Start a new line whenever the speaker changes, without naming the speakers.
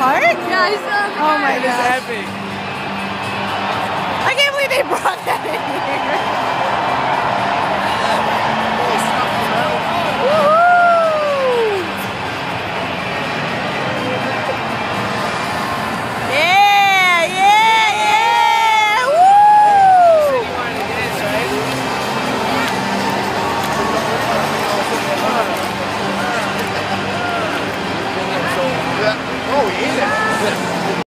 cart?
Yeah, I saw the
Oh my
It is
gosh.
epic.
I can't believe they brought that in here.